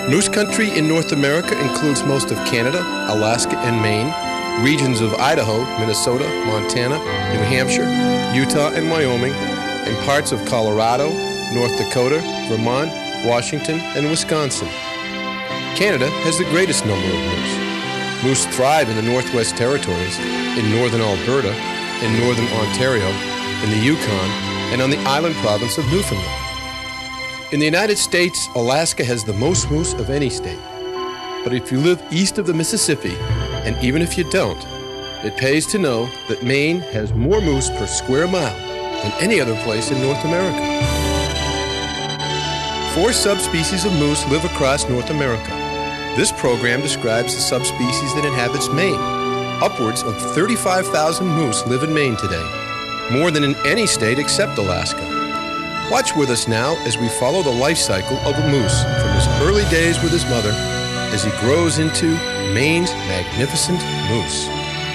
Moose country in North America includes most of Canada, Alaska, and Maine, regions of Idaho, Minnesota, Montana, New Hampshire, Utah, and Wyoming, and parts of Colorado, North Dakota, Vermont, Washington, and Wisconsin. Canada has the greatest number of moose. Moose thrive in the Northwest Territories, in northern Alberta, in northern Ontario, in the Yukon, and on the island province of Newfoundland. In the United States, Alaska has the most moose of any state. But if you live east of the Mississippi, and even if you don't, it pays to know that Maine has more moose per square mile than any other place in North America. 4 subspecies of moose live across North America. This program describes the subspecies that inhabits Maine. Upwards of 35,000 moose live in Maine today, more than in any state except Alaska. Watch with us now as we follow the life cycle of a moose from his early days with his mother as he grows into Maine's magnificent moose.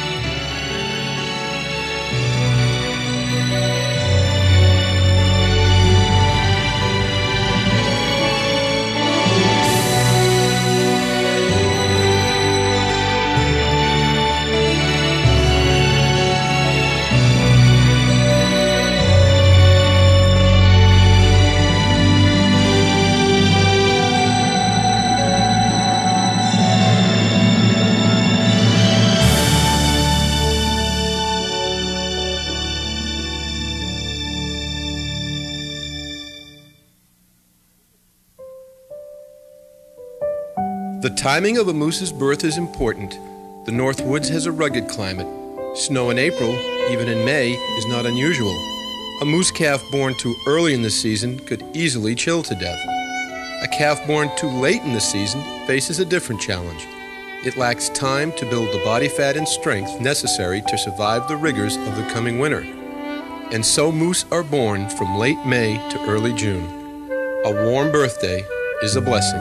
The timing of a moose's birth is important. The North Woods has a rugged climate. Snow in April, even in May, is not unusual. A moose calf born too early in the season could easily chill to death. A calf born too late in the season faces a different challenge. It lacks time to build the body fat and strength necessary to survive the rigors of the coming winter. And so moose are born from late May to early June. A warm birthday is a blessing.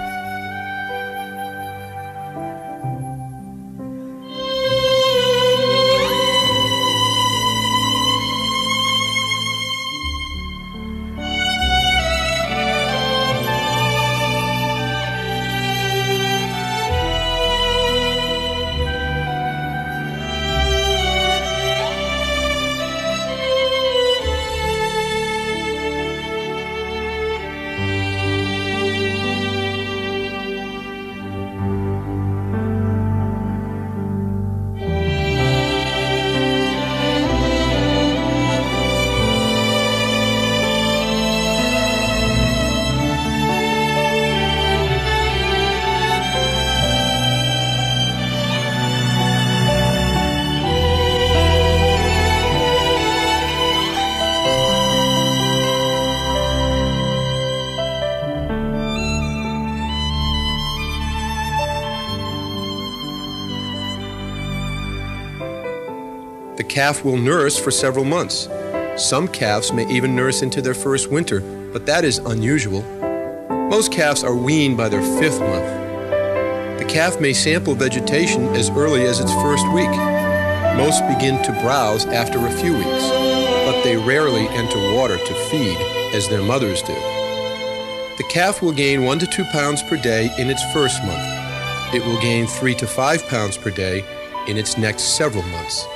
The calf will nurse for several months. Some calves may even nurse into their first winter, but that is unusual. Most calves are weaned by their 5th month. The calf may sample vegetation as early as its first week. Most begin to browse after a few weeks, but they rarely enter water to feed as their mothers do. The calf will gain 1 to 2 pounds per day in its first month. It will gain 3 to 5 pounds per day in its next several months.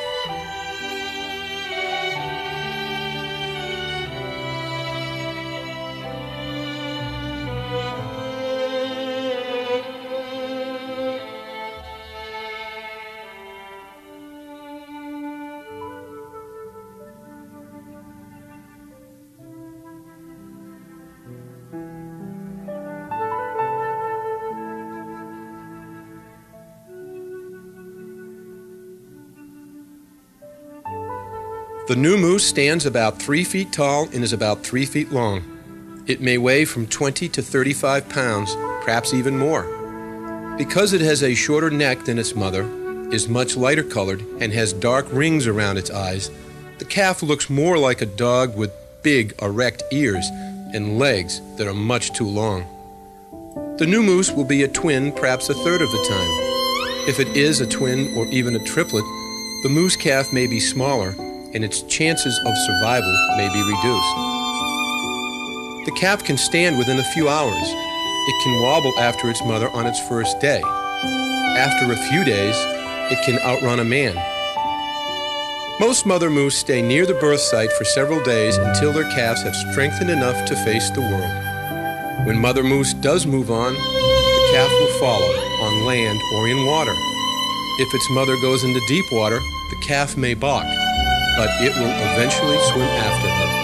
The new moose stands about 3 feet tall and is about 3 feet long. It may weigh from 20 to 35 pounds, perhaps even more. Because it has a shorter neck than its mother, is much lighter colored, and has dark rings around its eyes, the calf looks more like a dog with big, erect ears and legs that are much too long. The new moose will be a twin perhaps a third of the time. If it is a twin or even a triplet, the moose calf may be smaller, and its chances of survival may be reduced. The calf can stand within a few hours. it can wobble after its mother on its first day. After a few days, it can outrun a man. Most mother moose stay near the birth site for several days until their calves have strengthened enough to face the world. When mother moose does move on, the calf will follow, on land or in water. If its mother goes into deep water, the calf may balk, but it will eventually swim after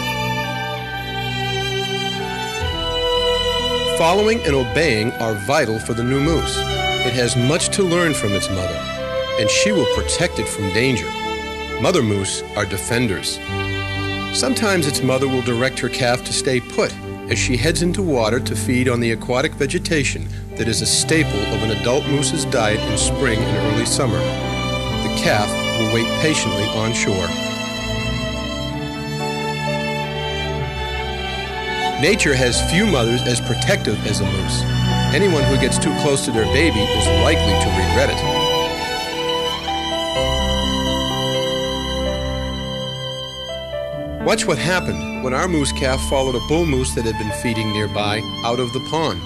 her. Following and obeying are vital for the new moose. It has much to learn from its mother, and she will protect it from danger. Mother moose are defenders. Sometimes its mother will direct her calf to stay put as she heads into water to feed on the aquatic vegetation that is a staple of an adult moose's diet in spring and early summer. The calf will wait patiently on shore. Nature has few mothers as protective as a moose. Anyone who gets too close to their baby is likely to regret it. Watch what happened when our moose calf followed a bull moose that had been feeding nearby out of the pond.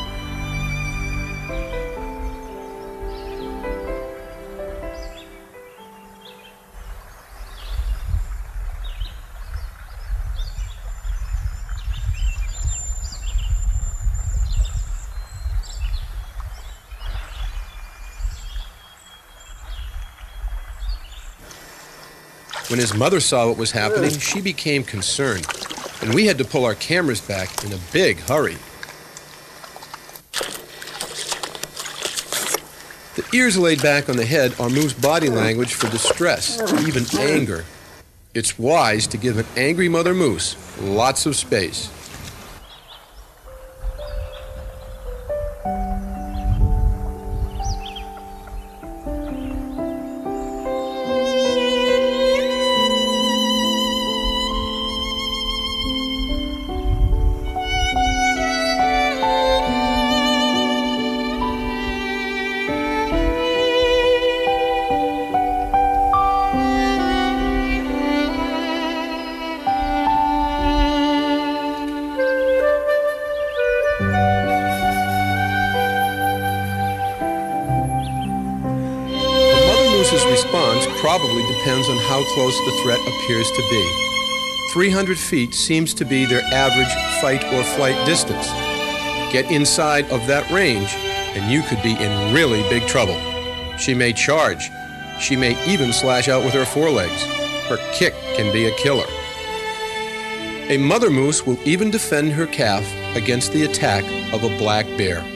When his mother saw what was happening, she became concerned, and we had to pull our cameras back in a big hurry. The ears laid back on the head are moose body language for distress, even anger. It's wise to give an angry mother moose lots of space. Response probably depends on how close the threat appears to be. 300 feet seems to be their average fight or flight distance. Get inside of that range and you could be in really big trouble. She may charge. She may even slash out with her forelegs. Her kick can be a killer. A mother moose will even defend her calf against the attack of a black bear.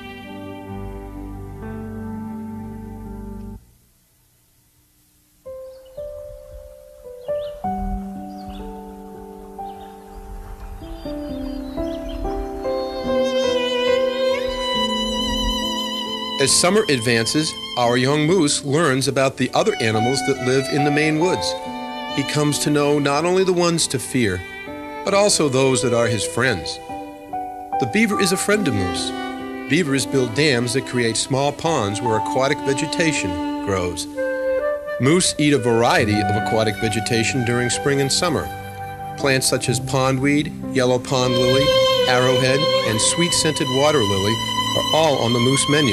As summer advances, our young moose learns about the other animals that live in the Maine woods. He comes to know not only the ones to fear, but also those that are his friends. The beaver is a friend to moose. Beavers build dams that create small ponds where aquatic vegetation grows. Moose eat a variety of aquatic vegetation during spring and summer. Plants such as pondweed, yellow pond lily, arrowhead, and sweet-scented water lily are all on the moose menu.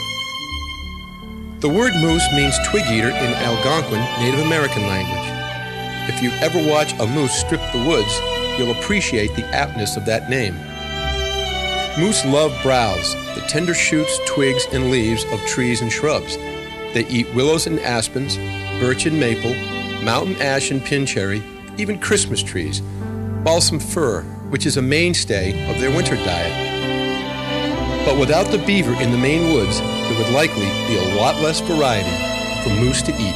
The word moose means twig eater in Algonquin Native American language. If you ever watch a moose strip the woods, you'll appreciate the aptness of that name. Moose love browse, the tender shoots, twigs, and leaves of trees and shrubs. They eat willows and aspens, birch and maple, mountain ash and pin cherry, even Christmas trees, balsam fir, which is a mainstay of their winter diet. But without the beaver in the Maine woods, there would likely be a lot less variety for moose to eat.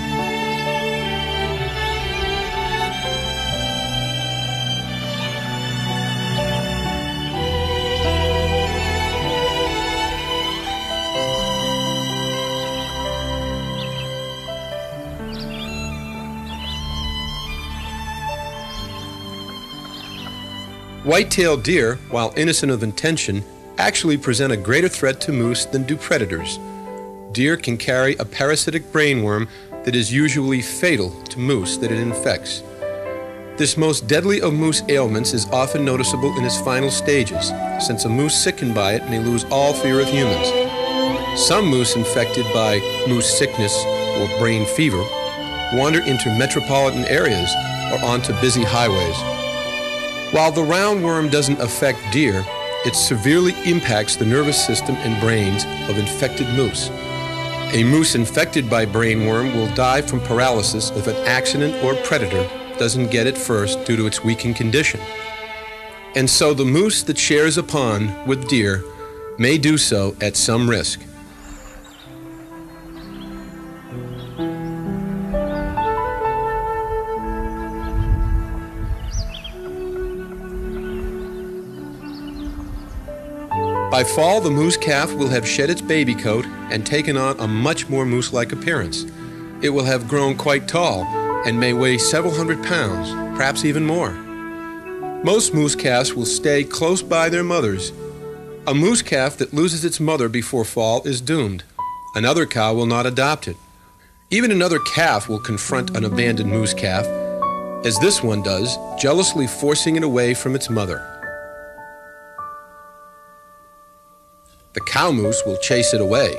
White-tailed deer, while innocent of intention, actually present a greater threat to moose than do predators. Deer can carry a parasitic brainworm that is usually fatal to moose that it infects. This most deadly of moose ailments is often noticeable in its final stages, since a moose sickened by it may lose all fear of humans. Some moose infected by moose sickness or brain fever wander into metropolitan areas or onto busy highways. While the roundworm doesn't affect deer, it severely impacts the nervous system and brains of infected moose. A moose infected by brainworm will die from paralysis if an accident or predator doesn't get it first due to its weakened condition. And so the moose that shares a pond with deer may do so at some risk. By fall, the moose calf will have shed its baby coat and taken on a much more moose-like appearance. It will have grown quite tall and may weigh several hundred pounds, perhaps even more. Most moose calves will stay close by their mothers. A moose calf that loses its mother before fall is doomed. Another cow will not adopt it. Even another calf will confront an abandoned moose calf, as this one does, jealously forcing it away from its mother. The cow moose will chase it away.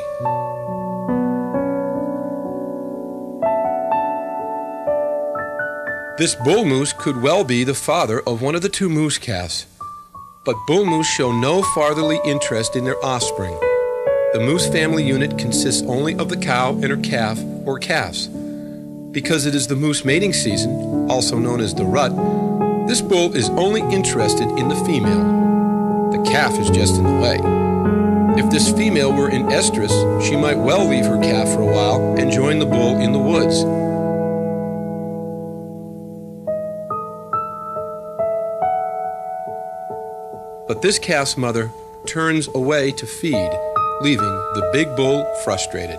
This bull moose could well be the father of one of the two moose calves. But bull moose show no fatherly interest in their offspring. The moose family unit consists only of the cow and her calf or calves. Because it is the moose mating season, also known as the rut, this bull is only interested in the female. The calf is just in the way. If this female were in estrus, she might well leave her calf for a while and join the bull in the woods. But this calf's mother turns away to feed, leaving the big bull frustrated.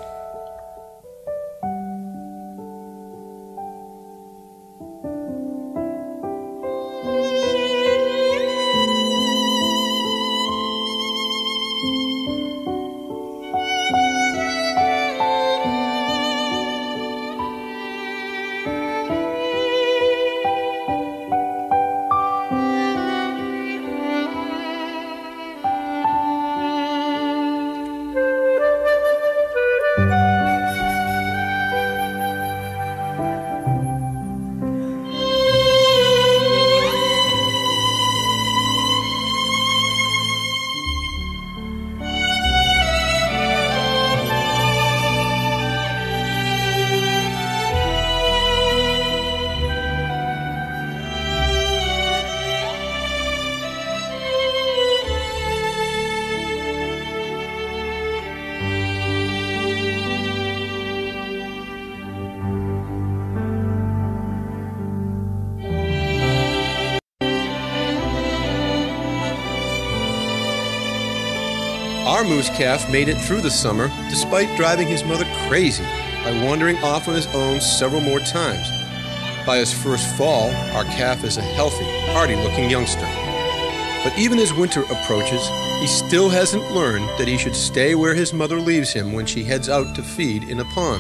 Our moose calf made it through the summer despite driving his mother crazy by wandering off on his own several more times. By his first fall, our calf is a healthy, hardy-looking youngster. But even as winter approaches, he still hasn't learned that he should stay where his mother leaves him when she heads out to feed in a pond.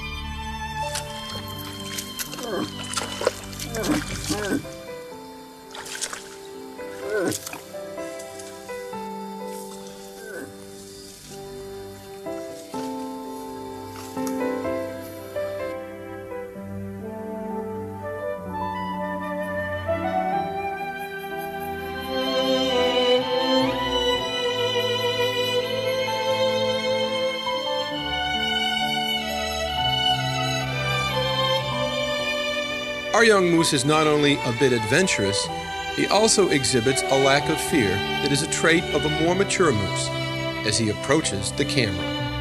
Our young moose is not only a bit adventurous, he also exhibits a lack of fear that is a trait of a more mature moose as he approaches the camera.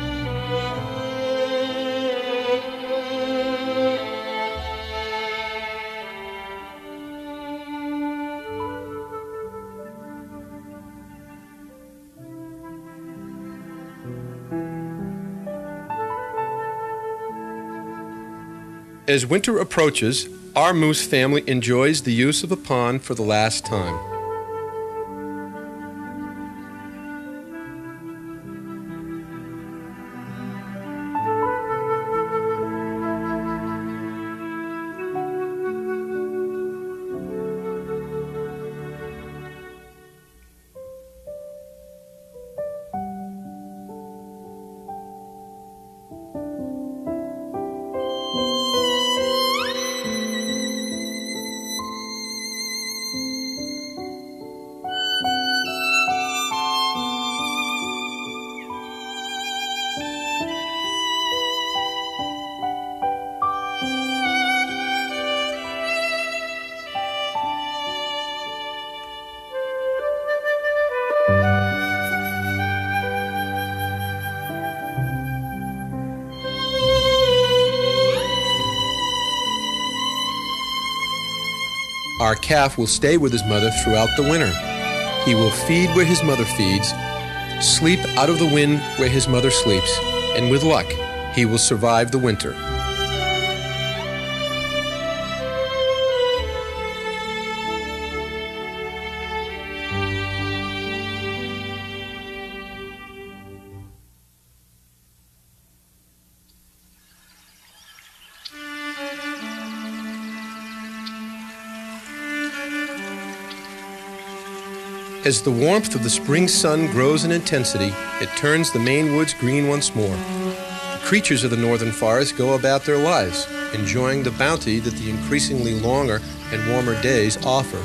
As winter approaches, our moose family enjoys the use of a pond for the last time. Our calf will stay with his mother throughout the winter. He will feed where his mother feeds, sleep out of the wind where his mother sleeps, and with luck, he will survive the winter. As the warmth of the spring sun grows in intensity, it turns the Maine woods green once more. The creatures of the northern forest go about their lives, enjoying the bounty that the increasingly longer and warmer days offer.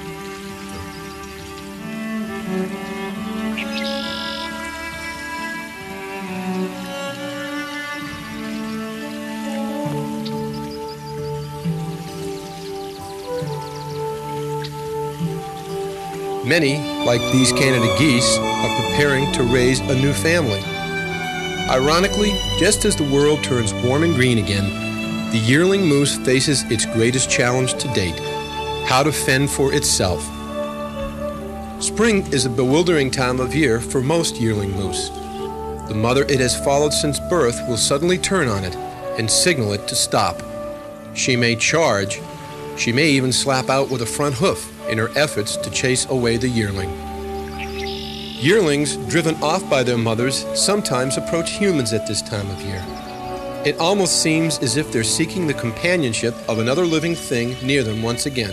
Many, like these Canada geese, are preparing to raise a new family. Ironically, just as the world turns warm and green again, the yearling moose faces its greatest challenge to date: how to fend for itself. Spring is a bewildering time of year for most yearling moose. The mother it has followed since birth will suddenly turn on it and signal it to stop. She may charge. She may even slap out with a front hoof in her efforts to chase away the yearling. Yearlings, driven off by their mothers, sometimes approach humans at this time of year. It almost seems as if they're seeking the companionship of another living thing near them once again.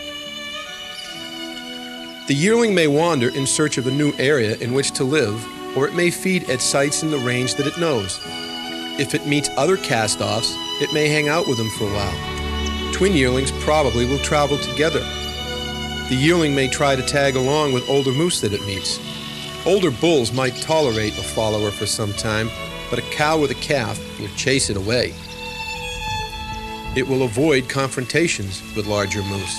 The yearling may wander in search of a new area in which to live, or it may feed at sites in the range that it knows. If it meets other cast-offs, it may hang out with them for a while. Twin yearlings probably will travel together. The yearling may try to tag along with older moose that it meets. Older bulls might tolerate a follower for some time, but a cow with a calf will chase it away. It will avoid confrontations with larger moose.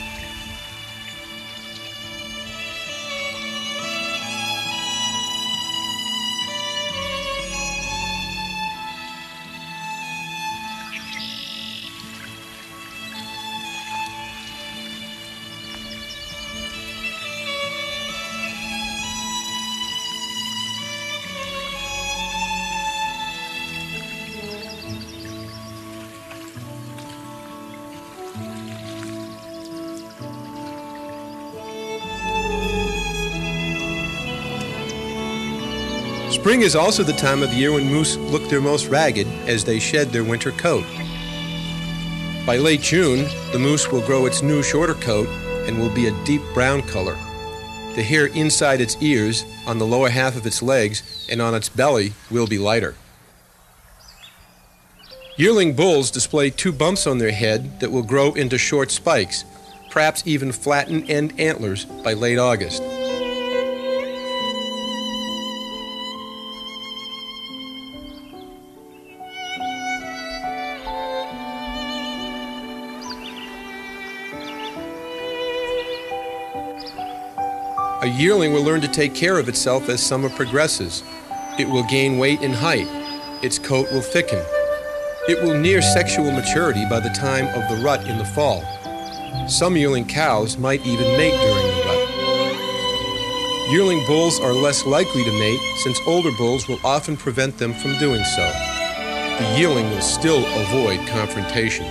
Spring is also the time of year when moose look their most ragged as they shed their winter coat. By late June, the moose will grow its new shorter coat and will be a deep brown color. The hair inside its ears, on the lower half of its legs, and on its belly will be lighter. Yearling bulls display two bumps on their head that will grow into short spikes, perhaps even flattened end antlers by late August. A yearling will learn to take care of itself as summer progresses. It will gain weight and height. Its coat will thicken. It will near sexual maturity by the time of the rut in the fall. Some yearling cows might even mate during the rut. Yearling bulls are less likely to mate since older bulls will often prevent them from doing so. The yearling will still avoid confrontation.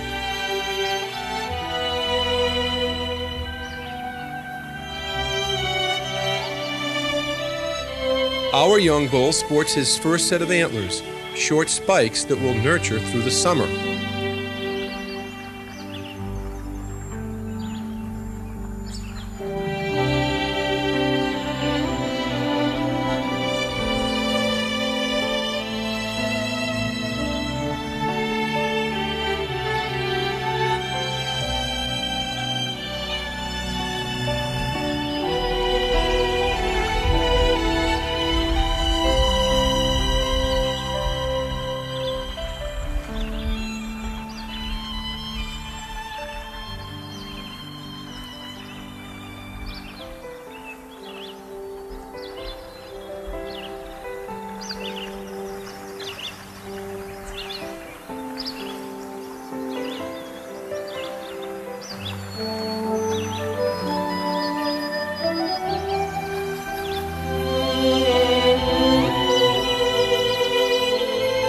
Our young bull sports his first set of antlers, short spikes that will nurture through the summer.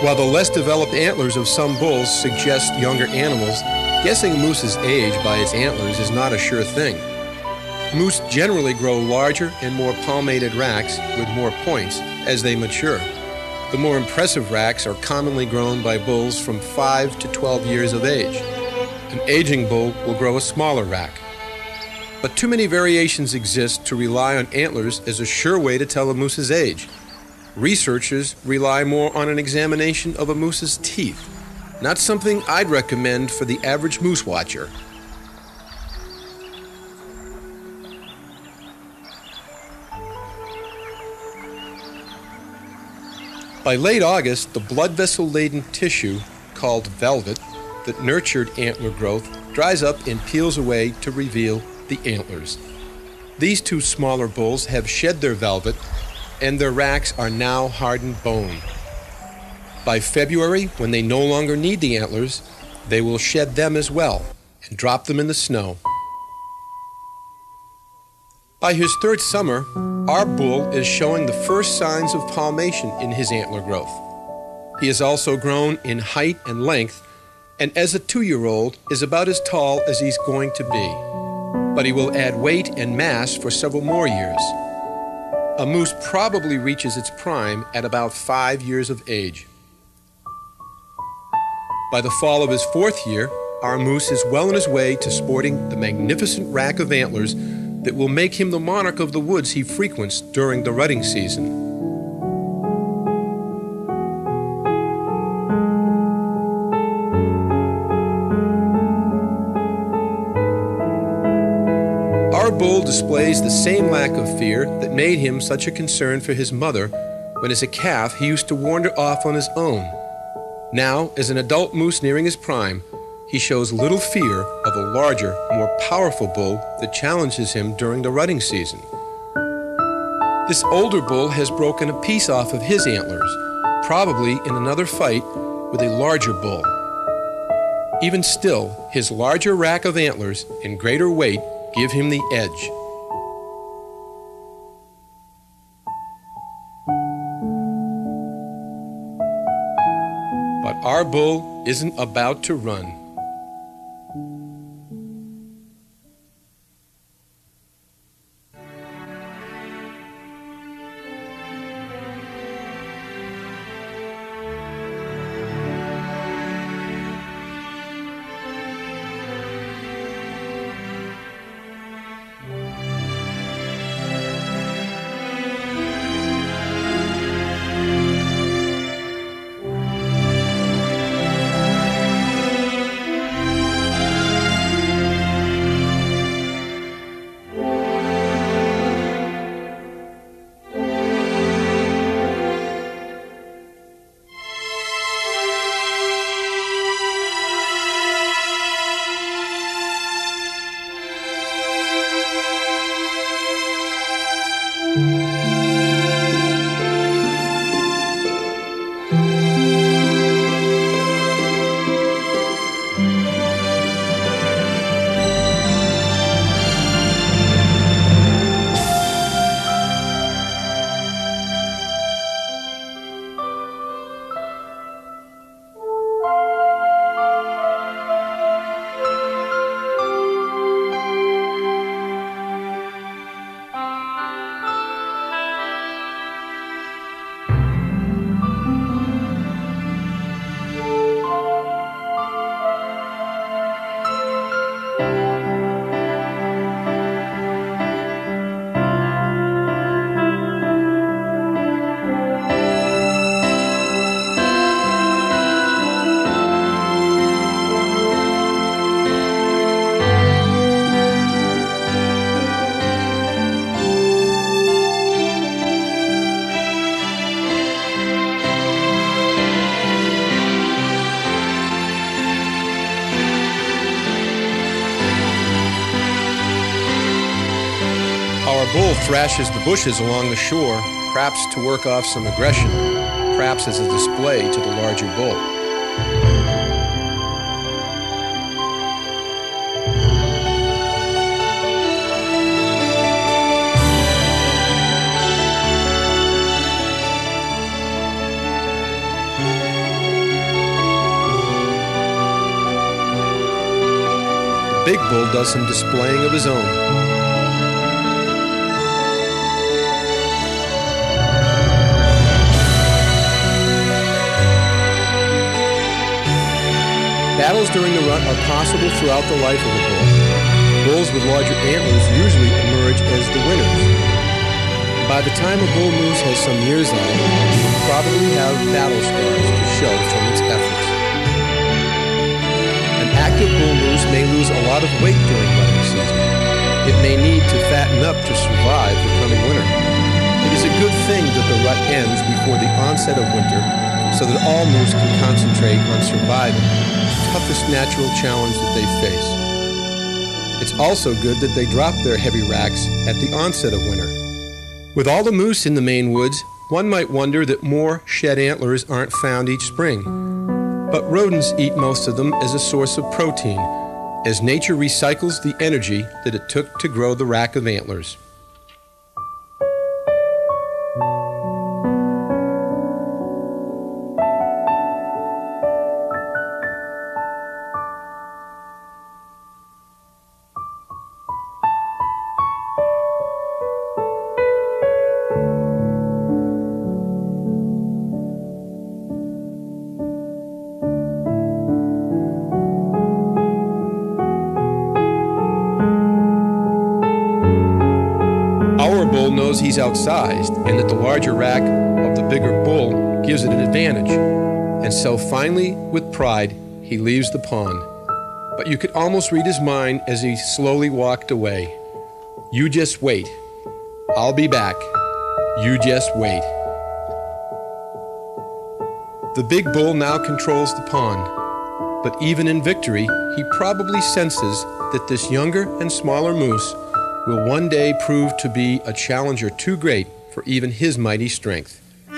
While the less developed antlers of some bulls suggest younger animals, guessing a moose's age by its antlers is not a sure thing. Moose generally grow larger and more palmated racks with more points as they mature. The more impressive racks are commonly grown by bulls from 5 to 12 years of age. An aging bull will grow a smaller rack. But too many variations exist to rely on antlers as a sure way to tell a moose's age. Researchers rely more on an examination of a moose's teeth, not something I'd recommend for the average moose watcher. By late August, the blood vessel-laden tissue, called velvet, that nurtured antler growth dries up and peels away to reveal the antlers. These two smaller bulls have shed their velvet, and their racks are now hardened bone. By February, when they no longer need the antlers, they will shed them as well and drop them in the snow. By his third summer, our bull is showing the first signs of palmation in his antler growth. He has also grown in height and length, and as a 2-year-old is about as tall as he's going to be. But he will add weight and mass for several more years. A moose probably reaches its prime at about 5 years of age. By the fall of his 4th year, our moose is well on his way to sporting the magnificent rack of antlers that will make him the monarch of the woods he frequents during the rutting season. Our bull displays the same lack of fear that made him such a concern for his mother when as a calf he used to wander off on his own. Now, as an adult moose nearing his prime, he shows little fear of a larger, more powerful bull that challenges him during the rutting season. This older bull has broken a piece off of his antlers, probably in another fight with a larger bull. Even still, his larger rack of antlers and greater weight give him the edge. But our bull isn't about to run. Our bull thrashes the bushes along the shore, perhaps to work off some aggression, perhaps as a display to the larger bull. bull does some displaying of his own. Battles during the rut are possible throughout the life of a bull. Bulls with larger antlers usually emerge as the winners. By the time a bull moose has some years on it, it will probably have battle scars to show from its efforts. An active bull moose may lose a lot of weight during rutting season. It may need to fatten up to survive the coming winter. It is a good thing that the rut ends before the onset of winter so that all moose can concentrate on surviving the toughest natural challenge that they face. It's also good that they drop their heavy racks at the onset of winter. With all the moose in the Maine woods, one might wonder that more shed antlers aren't found each spring. But rodents eat most of them as a source of protein, as nature recycles the energy that it took to grow the rack of antlers. Our bull knows he's outsized and that the larger rack of the bigger bull gives it an advantage. And so finally, with pride, he leaves the pond. But you could almost read his mind as he slowly walked away. You just wait. I'll be back. You just wait. The big bull now controls the pond. But even in victory, he probably senses that this younger and smaller moose will one day prove to be a challenger too great for even his mighty strength.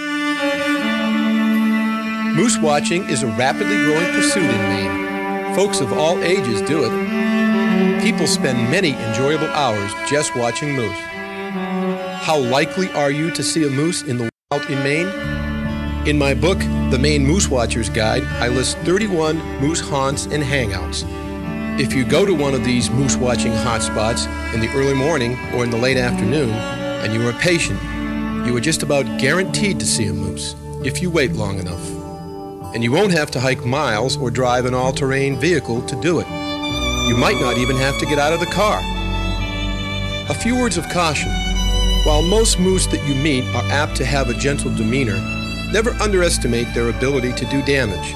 Moose watching is a rapidly growing pursuit in Maine. Folks of all ages do it. People spend many enjoyable hours just watching moose. How likely are you to see a moose in the wild in Maine? In my book, The Maine Moose Watcher's Guide, I list 31 moose haunts and hangouts. If you go to one of these moose watching hotspots in the early morning or in the late afternoon, and you are patient, you are just about guaranteed to see a moose if you wait long enough. And you won't have to hike miles or drive an all-terrain vehicle to do it. You might not even have to get out of the car. A few words of caution. While most moose that you meet are apt to have a gentle demeanor, never underestimate their ability to do damage.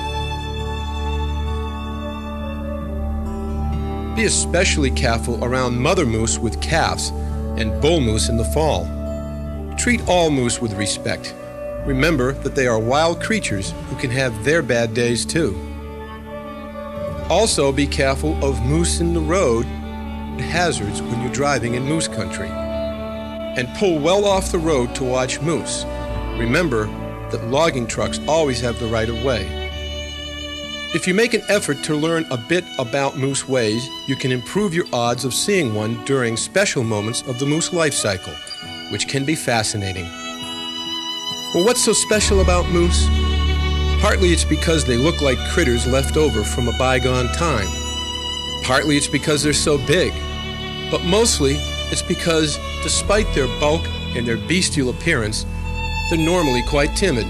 Be especially careful around mother moose with calves and bull moose in the fall. Treat all moose with respect. Remember that they are wild creatures who can have their bad days too. Also be careful of moose in the road and hazards when you're driving in moose country. And pull well off the road to watch moose. Remember that logging trucks always have the right of way. If you make an effort to learn a bit about moose ways, you can improve your odds of seeing one during special moments of the moose life cycle, which can be fascinating. Well, what's so special about moose? Partly it's because they look like critters left over from a bygone time. Partly it's because they're so big. But mostly it's because, despite their bulk and their bestial appearance, they're normally quite timid.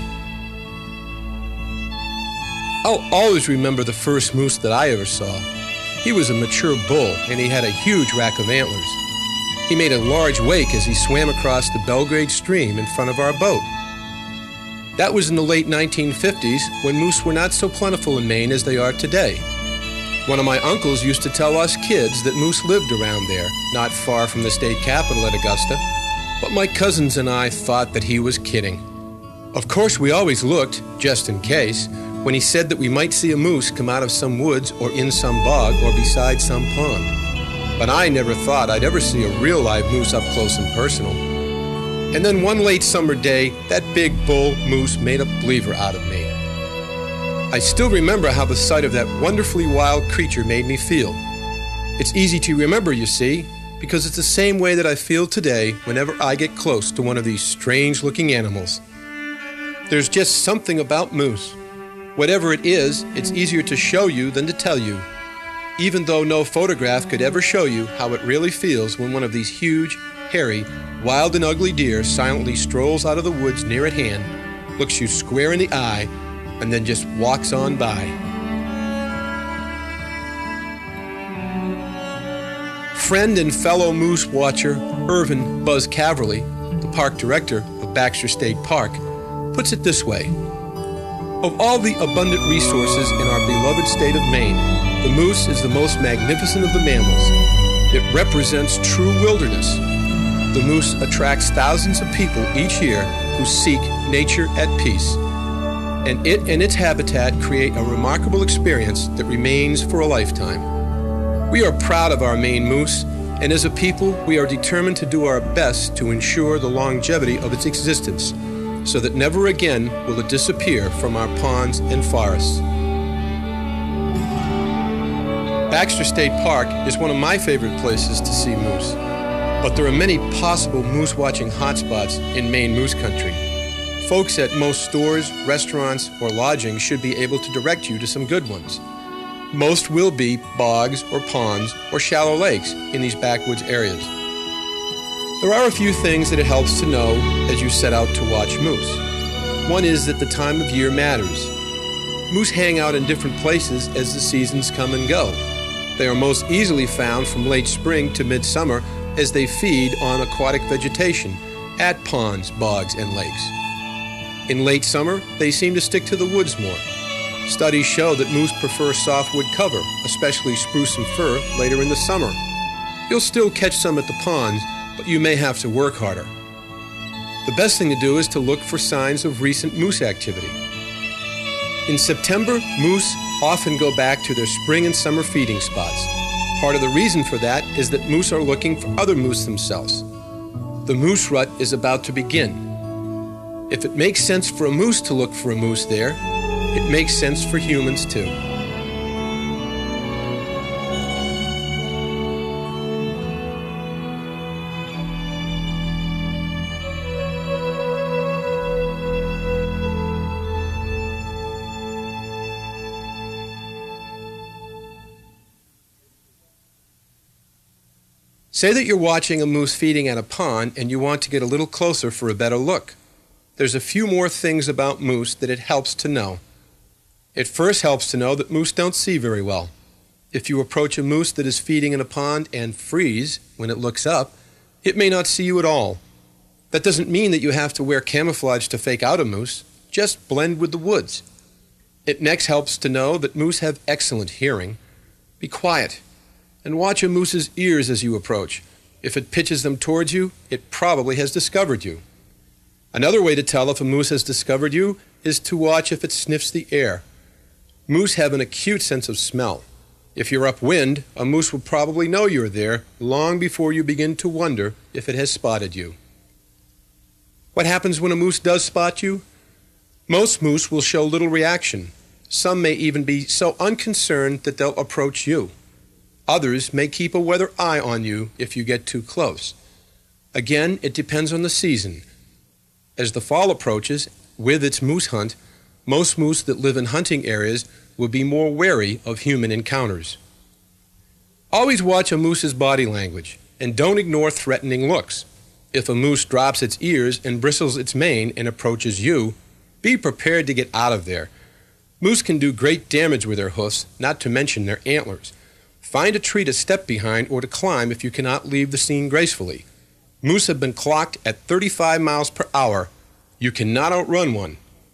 I'll always remember the first moose that I ever saw. He was a mature bull, and he had a huge rack of antlers. He made a large wake as he swam across the Belgrade stream in front of our boat. That was in the late 1950s, when moose were not so plentiful in Maine as they are today. One of my uncles used to tell us kids that moose lived around there, not far from the state capital at Augusta, but my cousins and I thought that he was kidding. Of course, we always looked, just in case, when he said that we might see a moose come out of some woods or in some bog or beside some pond. But I never thought I'd ever see a real live moose up close and personal. And then one late summer day, that big bull moose made a believer out of me. I still remember how the sight of that wonderfully wild creature made me feel. It's easy to remember, you see, because it's the same way that I feel today whenever I get close to one of these strange-looking animals. There's just something about moose. Whatever it is, it's easier to show you than to tell you. even though no photograph could ever show you how it really feels when one of these huge, hairy, wild and ugly deer silently strolls out of the woods near at hand, looks you square in the eye, and then just walks on by. Friend and fellow moose watcher Irvin Buzz Caverly, the park director of Baxter State Park, puts it this way. Of all the abundant resources in our beloved state of Maine, the moose is the most magnificent of the mammals. It represents true wilderness. The moose attracts thousands of people each year who seek nature at peace. And it and its habitat create a remarkable experience that remains for a lifetime. We are proud of our Maine moose, and as a people, we are determined to do our best to ensure the longevity of its existence, so that never again will it disappear from our ponds and forests. Baxter State Park is one of my favorite places to see moose, but there are many possible moose watching hotspots in Maine moose country. Folks at most stores, restaurants, or lodging should be able to direct you to some good ones. Most will be bogs or ponds or shallow lakes in these backwoods areas. There are a few things that it helps to know as you set out to watch moose. One is that the time of year matters. Moose hang out in different places as the seasons come and go. They are most easily found from late spring to midsummer as they feed on aquatic vegetation at ponds, bogs, and lakes. In late summer, they seem to stick to the woods more. Studies show that moose prefer softwood cover, especially spruce and fir, later in the summer. You'll still catch some at the ponds, but you may have to work harder. The best thing to do is to look for signs of recent moose activity. In September, moose often go back to their spring and summer feeding spots. Part of the reason for that is that moose are looking for other moose themselves. The moose rut is about to begin. If it makes sense for a moose to look for a moose there, it makes sense for humans too. Say that you're watching a moose feeding at a pond and you want to get a little closer for a better look. There's a few more things about moose that it helps to know. It first helps to know that moose don't see very well. If you approach a moose that is feeding in a pond and freeze when it looks up, it may not see you at all. That doesn't mean that you have to wear camouflage to fake out a moose. Just blend with the woods. It next helps to know that moose have excellent hearing. Be quiet and watch a moose's ears as you approach. If it pitches them towards you, it probably has discovered you. Another way to tell if a moose has discovered you is to watch if it sniffs the air. Moose have an acute sense of smell. If you're upwind, a moose will probably know you're there long before you begin to wonder if it has spotted you. What happens when a moose does spot you? Most moose will show little reaction. Some may even be so unconcerned that they'll approach you. Others may keep a weather eye on you if you get too close. Again, it depends on the season. As the fall approaches, with its moose hunt, most moose that live in hunting areas will be more wary of human encounters. Always watch a moose's body language, and don't ignore threatening looks. If a moose drops its ears and bristles its mane and approaches you, be prepared to get out of there. Moose can do great damage with their hoofs, not to mention their antlers. Find a tree to step behind or to climb if you cannot leave the scene gracefully. Moose have been clocked at 35 miles per hour. You cannot outrun one.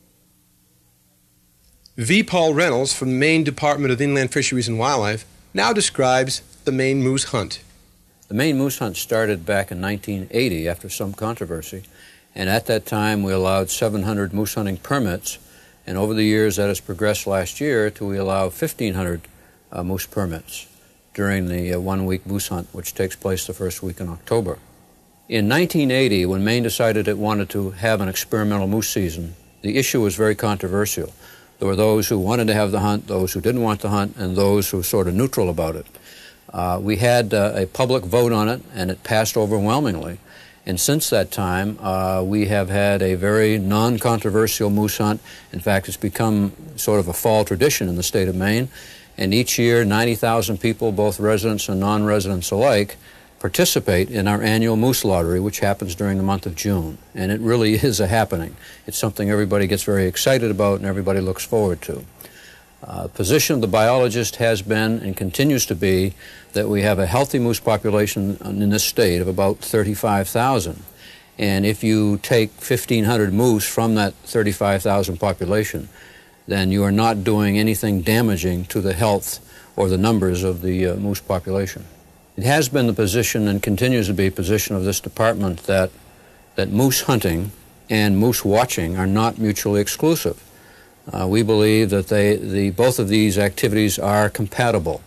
V. Paul Reynolds from the Maine Department of Inland Fisheries and Wildlife now describes the Maine moose hunt. The Maine moose hunt started back in 1980 after some controversy, and at that time we allowed 700 moose hunting permits, and over the years that has progressed last year to we allow 1,500 moose permits during the one-week moose hunt, which takes place the first week in October. In 1980, when Maine decided it wanted to have an experimental moose season, the issue was very controversial. There were those who wanted to have the hunt, those who didn't want the hunt, and those who were sort of neutral about it. We had a public vote on it, and it passed overwhelmingly. And since that time, we have had a very non-controversial moose hunt. In fact, it's become sort of a fall tradition in the state of Maine. And each year, 90,000 people, both residents and non-residents alike, participate in our annual moose lottery, which happens during the month of June. And it really is a happening. It's something everybody gets very excited about and everybody looks forward to. The position of the biologist has been and continues to be that we have a healthy moose population in this state of about 35,000. And if you take 1,500 moose from that 35,000 population, then you are not doing anything damaging to the health or the numbers of the moose population. It has been the position and continues to be a position of this department that moose hunting and moose watching are not mutually exclusive. We believe that both of these activities are compatible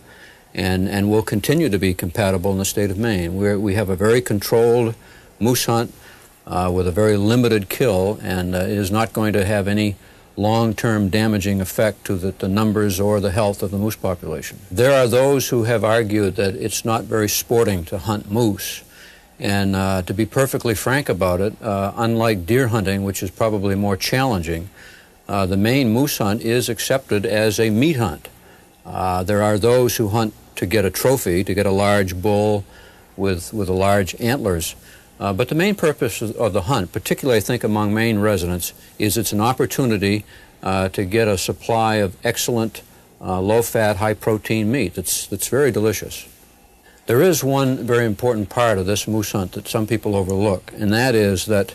and will continue to be compatible in the state of Maine. We have a very controlled moose hunt with a very limited kill, and it is not going to have any long-term damaging effect to the numbers or the health of the moose population. There are those who have argued that it's not very sporting to hunt moose. And to be perfectly frank about it, unlike deer hunting, which is probably more challenging, the Maine moose hunt is accepted as a meat hunt. There are those who hunt to get a trophy, to get a large bull with large antlers. But the main purpose of the hunt, particularly I think among Maine residents, is it's an opportunity to get a supply of excellent low-fat, high-protein meat that's very delicious. There is one very important part of this moose hunt that some people overlook, and that is that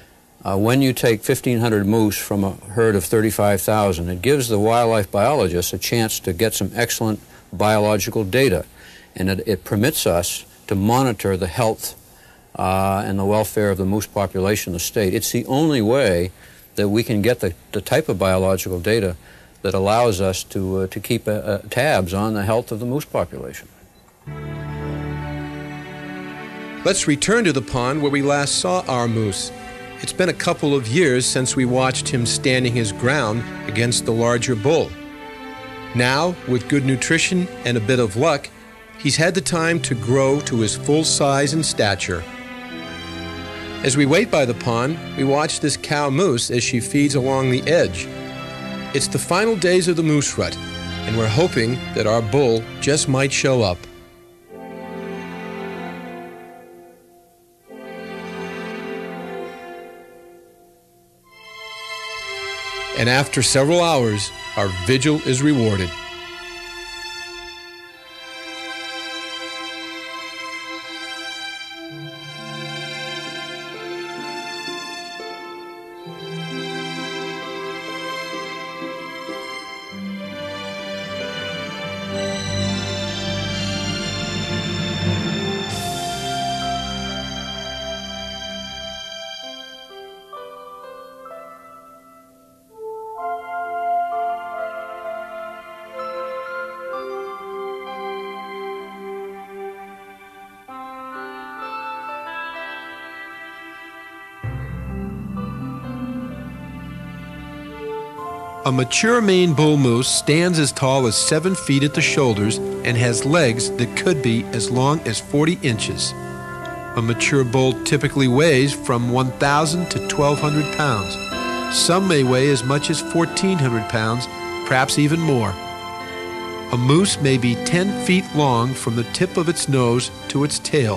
when you take 1,500 moose from a herd of 35,000, it gives the wildlife biologists a chance to get some excellent biological data, and it permits us to monitor the health and the welfare of the moose population in the state. It's the only way that we can get the type of biological data that allows us to keep tabs on the health of the moose population. Let's return to the pond where we last saw our moose. It's been a couple of years since we watched him standing his ground against the larger bull. Now, with good nutrition and a bit of luck, he's had the time to grow to his full size and stature. As we wait by the pond, we watch this cow moose as she feeds along the edge. It's the final days of the moose rut, and we're hoping that our bull just might show up. And after several hours, our vigil is rewarded. A mature Maine bull moose stands as tall as 7 feet at the shoulders and has legs that could be as long as 40 inches. A mature bull typically weighs from 1,000 to 1,200 pounds. Some may weigh as much as 1,400 pounds, perhaps even more. A moose may be 10 feet long from the tip of its nose to its tail.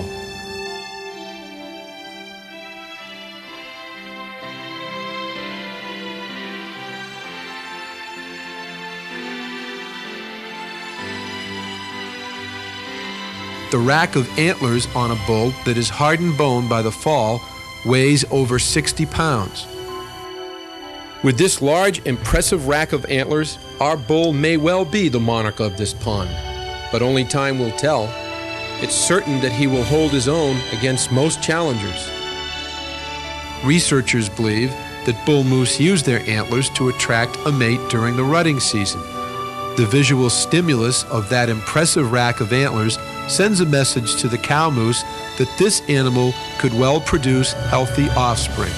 The rack of antlers on a bull that is hardened bone by the fall weighs over 60 pounds. With this large, impressive rack of antlers, our bull may well be the monarch of this pond, but only time will tell. It's certain that he will hold his own against most challengers. Researchers believe that bull moose use their antlers to attract a mate during the rutting season. The visual stimulus of that impressive rack of antlers sends a message to the cow moose that this animal could well produce healthy offspring.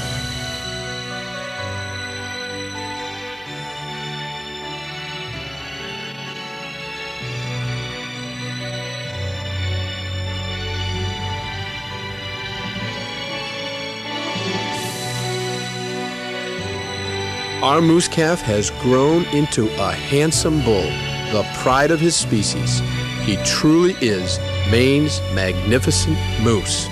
Our moose calf has grown into a handsome bull. the pride of his species. He truly is Maine's magnificent moose.